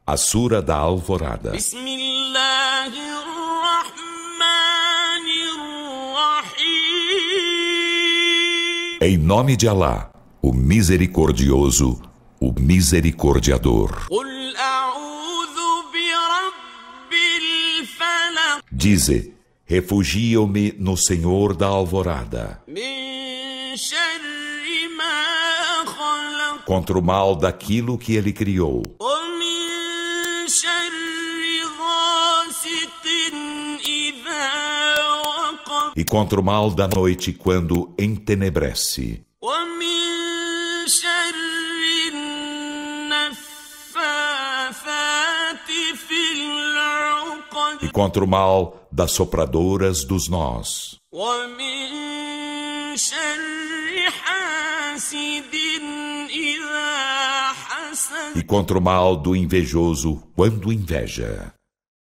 A Sura da Alvorada. Em nome de Alá, o Misericordioso, o Misericordiador. Dize: refugio-me no Senhor da Alvorada, contra o mal daquilo que Ele criou, e contra o mal da noite quando entenebrece, e contra o mal das sopradoras dos nós, e contra o mal do invejoso quando inveja.